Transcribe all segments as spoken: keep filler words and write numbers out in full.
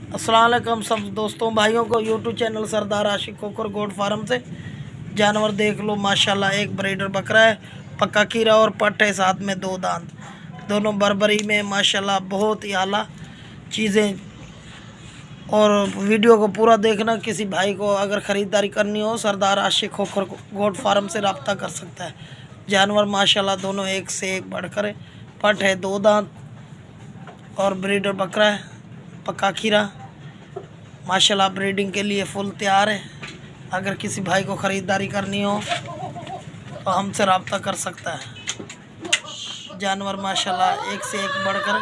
अस्सलाम वालेकुम सब दोस्तों भाइयों को YouTube channel Sardar Ashiq Kokar goat farm से जानवर देख लो। माशाल्लाह एक ब्रीडर बकरा है, पक्का कीरा और पट है, साथ में दो दांत, दोनों बरबरी में माशाल्लाह बहुत ही आला चीज़ें। और वीडियो को पूरा देखना। किसी भाई को अगर ख़रीदारी करनी हो सरदार आशिक कोकर गोट फार्म से रब्ता कर सकता है। जानवर माशाल्लाह दोनों एक से एक बढ़कर है। पट है, दो दांत और ब्रीडर बकरा है, पक्का खीरा माशाल्लाह ब्रीडिंग के लिए फुल तैयार है। अगर किसी भाई को ख़रीदारी करनी हो तो हमसे रब्ता कर सकता है। जानवर माशाल्लाह एक से एक बढ़कर।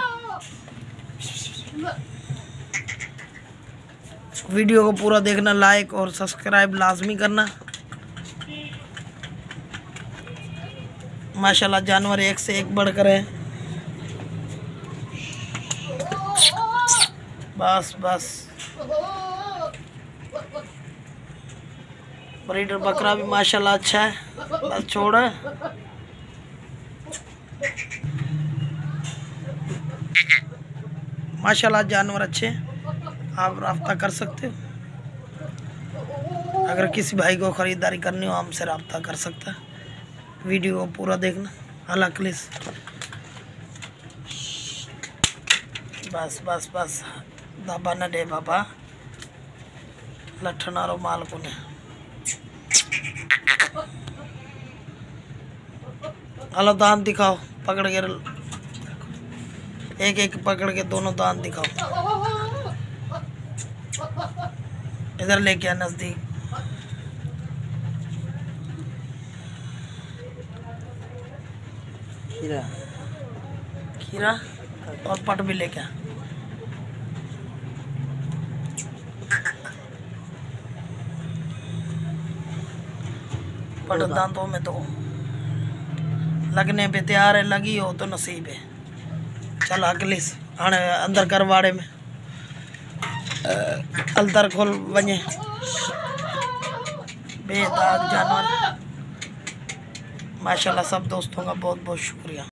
वीडियो को पूरा देखना, लाइक और सब्सक्राइब लाजमी करना। माशाल्लाह जानवर एक से एक बढ़कर है। बस बस ब्रीडर बकरा भी माशाल्लाह अच्छा है, बस छोड़। माशाल्लाह जानवर अच्छे, आप रब्ता कर सकते हो। अगर किसी भाई को ख़रीदारी करनी हो हमसे रब्ता कर सकता है। वीडियो को पूरा देखना। अल्लाह प्लीज़। बस बस बस दबा न दे बाबा, लठनारो माल को ने। हेलो दांत दिखाओ, पकड़ के एक एक पकड़ के दोनों दांत दिखाओ। इधर लेके आ नजदीक। खीरा खीरा और पट भी लेके आ। पट दांतों में तो लगने पे तैयार है, लगी हो तो नसीब है। चल अगली आने अंदर कर वाड़े में अंदर खोल वने बेदाग जानवर। माशाल्लाह सब दोस्तों का बहुत बहुत शुक्रिया।